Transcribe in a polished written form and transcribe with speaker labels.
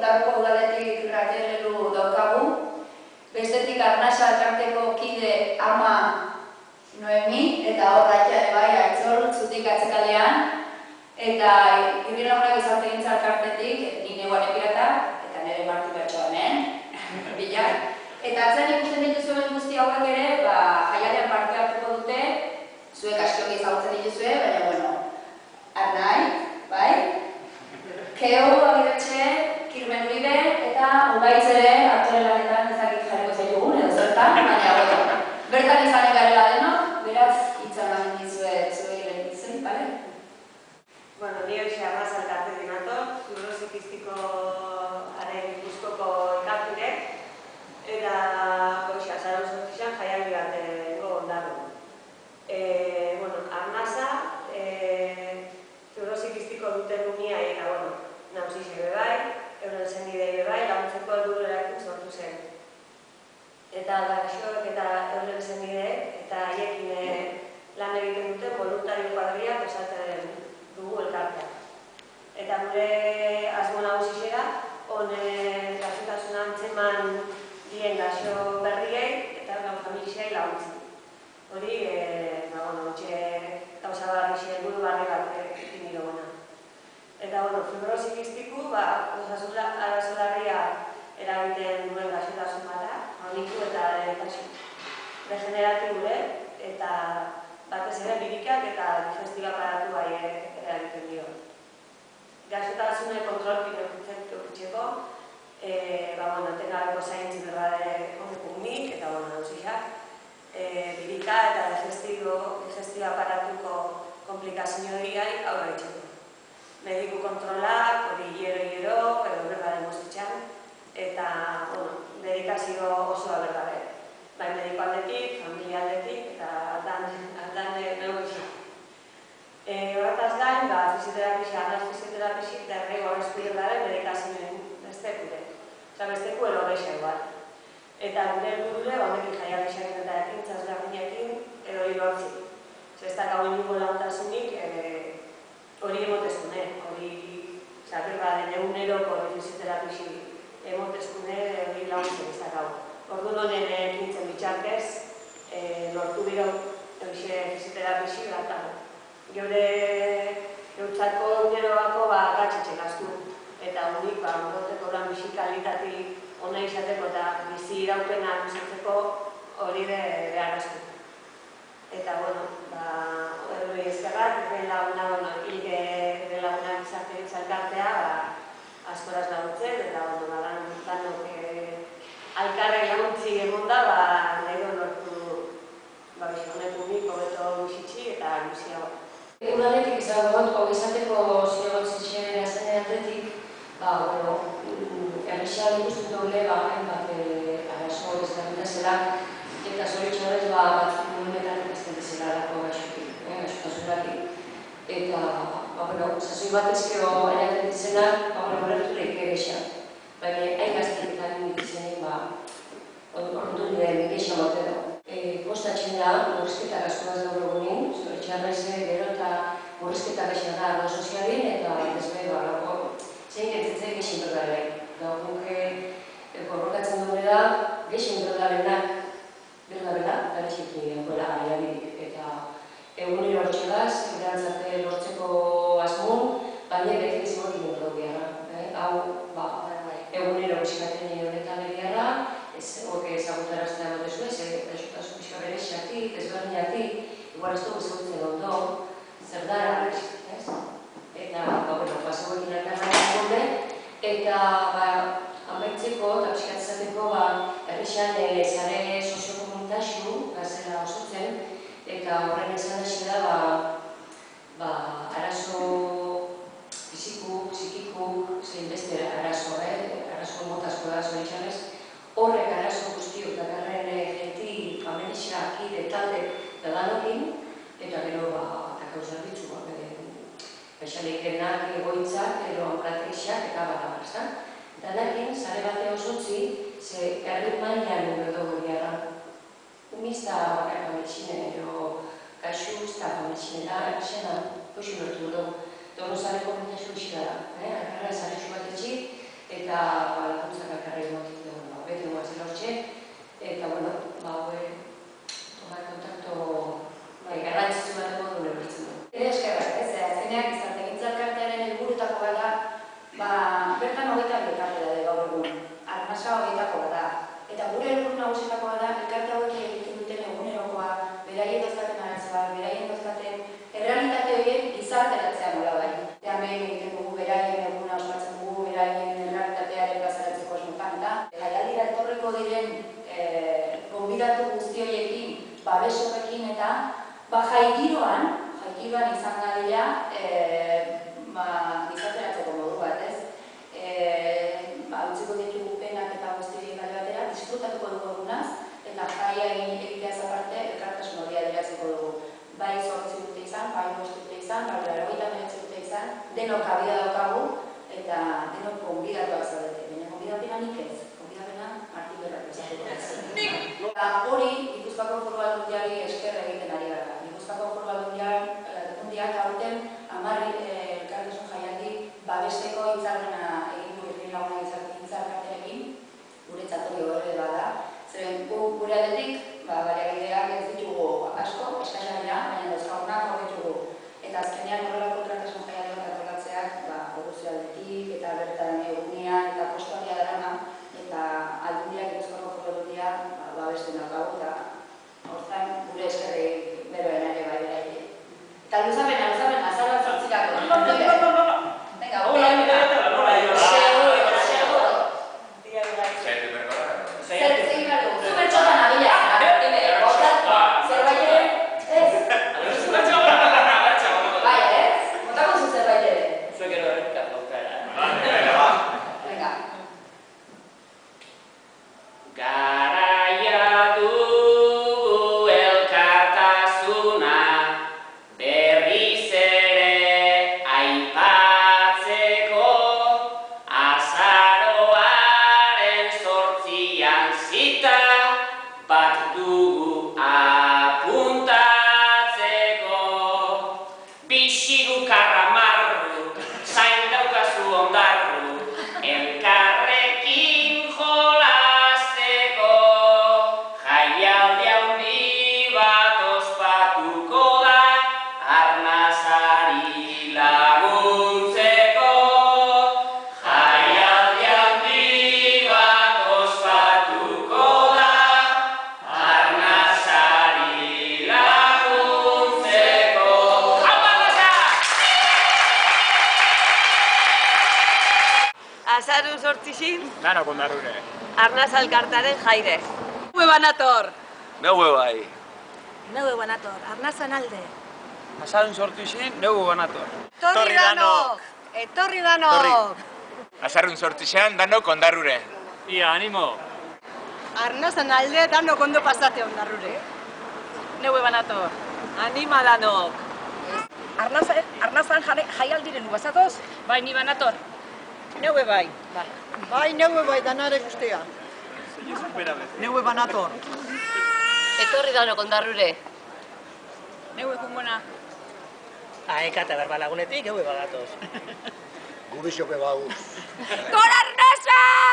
Speaker 1: Ondarruko udaletik irratiagelu daukagu. Bestetik Arnasa elkarteko kide ama Noemi, eta hor ere bai, Aitzol, Zutik atzekalean. Eta Irrilagunak Gizartegintza elkartetik, ni Neuane Pirata, eta nire Marti Bertsoa hemen, bilak. Eta atzen ikusten dituzuen guzti hauek ere, jaialean parte hartuko dute, zuek askioki ezagutzen dituzue, baina, bueno, Arnai, bai? Keo, Agiretxe, Kirmen Uribe, eta Ugaitz ere, aktore lanetan ezakit jarriko zaitugun, edo zertan, baina, bueno, bertan izanen garela denok, beraz, itzaman dizuet zuei zen, bale?
Speaker 2: Bueno, ni hoxe Arnasa elkartetik nator, fibrosi kistikoaren Gipuzkoako elkartirek, eta hoxe, azaro sortizan jaialdi bat Ondarrun. Bueno, Arnasa, fibrosi kistiko duten unia eta, bueno, nausixe bebai, euren zenidei bebai, laguntzeko helburu erakin sortu zen. Eta gaixoek eta euren zenideek eta haiekin lan egiten duten voluntario kuadriak osatzen dugu elkartea. Eta gure asmo nagusixera, gaixotasuna antzeman dien gaixo berriei eta familiei laguntzen. Hori, gauza barri helburu barri bat egin duguna. Eta, fibrosi kistiku, osasun arazo larria eragiten duen gaixotasun bata, kroniku eta degeneratibure, eta batez ere birikak eta digestio aparatu bai eragiten dio. Gaixotasune kontrolpik edukitzeko, etengabeko zaintzi berrade honek eta nausixak, birika eta digestio aparatuko komplikazio horiai aurre itxeko. Mediku kontrolak, hori hiero, edo berdaren mozitxan, eta, dedikazio osoa berdabe. Bai mediku aldetik, familia aldetik, eta aldan neurrizak. Horretaz gain, arnaz fisioterapixik eta errego horrezkuierdaren dedikazioen bestekure. Besteku erogeixa egual. Eta gure helburure, honekin jaialdixak eta ekintzaz berdinekin, edo hilortzik. Ez da gau inungo lagutasunik, hori emotezkune, hori den eguneroko fisioterapixi emotezkune hori laguntzen izakau. Orduan honen ekintzen bitxarkez, lortu biro fisioterapixi bat. Geure eutzako eguneroko gatxetxek asko. Eta honik, uroteko lan bizikalitatik ona izateko eta bizi iraupena luzatzeko hori behar asko. Eta, hori ezkerrak, lagunak Gizartegintza elkartea askoraz laguntzen, eta danok alkarrek laguntzi emonda, nahi duen lortu honetu nik, hobeto bizitzi eta luzia bat.
Speaker 3: Udaletik izango dut, izateko zinegotzitxen erazen atletik, errexean ikusten dugu hainbat arazo ezberdintazela, eta zoritxorrez batzuk monumentalek ezten dizela lako gaixotasuratik. Eta, sasoi bat ezkero eraten dizenak, horreturik egexak. Baina, hain gaztik eta hain ditzenek, ordu nire egexan bat edo. Postatzen da, murrizketak askoaz dago egunin, zoritxarrez gero eta murrizketak egexan da ardo sozialin, eta ezbei, zein getzetzek gexin berdaren. Guk borrokatzen dugu da, gexin berdamenak berdabela, gara txiki denkoela aiabirik. Eta egunero hortxegaz, erantzate lortzeko asmun, baina beti izango ginen dugu gara. Hau, egunero biskaten honetan egiara, horke ezagutaraztea batezu ez, gaixotasun pixka bere xatik, ezberdinatik, igual ez dugu ezagutzen ondo, zer dara, ez? Eta, pasauekin elkarrean gure, eta amaitzeko eta pixkatzateko errexan zare soziokomunitaxu gazela osotzen, eta horren izan da arazo fiziku, psikiku, zein beste arazo, arazo motazko da zoritxarrez, horrek arazo guztiok dakarren genti, familia, akide, talde, danokin, eta gero takau zerbitzu, Baixaleikenak egoitzak, edo ambulatexak, eta bat. Danakin, zare batea osotzi, ze herri mailan edo goriara. Umizta bakarka metxine, edo kaixu, zta metxinera, erxena, hoxi lortu dugu. Dono zare komentazio hori da, akarra zare bat etxik, eta eta laguntzak elkarri motik beti guatzen hortxe, eta, bueno, kontakto garrantzitsu bat egon duen bertzen du.
Speaker 1: Eskerrak, azkenean gizartegintza elkartearen helburutako bat da, bertan 22 elkarte daude gaur egun, arnasa 21 bat da, eta gure helburu nagusietako bat da, elkarte hauek egiten duten egunerokoa, beraien dauzkaten arazoa, beraien dauzkaten errealitate horiek gizarteratzea nolabait. Eta hemen egiten dugu beraien eguna ospatzen dugu, beraien errealitatearen plazaratzeko asmotan, eta jaialdira etorriko diren gonbidatu guzti horiekin, babes horrekin eta jaigiroan izan dadila gizarteratzeko modu bat, ez? Utziko ditugu penak eta guztirik alde batera, disfrutatuko dugu egunaz, eta jaia egitea aparte elkartasun hori adieraziko dugu. Bai 8 urte izan, bai 5 urte izan, bai 89 urte izan, denok abida daukagu, eta denok gonbidatuak zaudete. Baina gonbidapena nik ez, gonbidapena Martin Berrak izateko ez. Eta hori, Gipuzkoako Foru Aldundiari esker egiten ari gara. Gipuzkoako Foru Aldundiak aurten 10 elkartasun jaialdi babesteko hitzarmena egin du Herri Laguna Gizartegintza elkartearekin, guretzat hori horre bada. Zeren gure aldetik, baliabideak ez ditugu asko, eskasak dira, baina dauzkagunak hor ditugu. Eta azkenean horrelako elkartasun jaialdi bat antolatzeak, korrupzio aldetik eta bertan egunean eta postuaria darama, eta aldundiak Gipuzkoako Foru Aldundia babesten daukagu, eta hortzan gure eskerri beroen ere bai beraiki. Eta luzapena, azar bat zortzikako. Venga,
Speaker 2: Azarun 8
Speaker 4: Danok ondarrure.
Speaker 2: Arnasa elkartearen jaire. Neue banator.
Speaker 4: Neue bai.
Speaker 2: Neue banator. Arnasan alde.
Speaker 4: Azarun 8 neue banator.
Speaker 2: Etorri danok! Etorri danok!
Speaker 4: Azarun 8 danok ondarrure. Ia, animo.
Speaker 2: Arnasan alde danok ondo pasate ondarrure. Neue banator. Anima danok.
Speaker 5: Arnazan jaialdiren ubazatoz?
Speaker 3: Bai, ni banator.
Speaker 5: Neue bai.
Speaker 6: Bai, neue bai, danare guztia.
Speaker 5: Neue banator.
Speaker 2: Etorri danok ondarrure.
Speaker 3: Neue kungona.
Speaker 5: Aeka eta berbalagunetik, neue bagatoz.
Speaker 6: Gubixope bau.
Speaker 2: Gora Arnasa!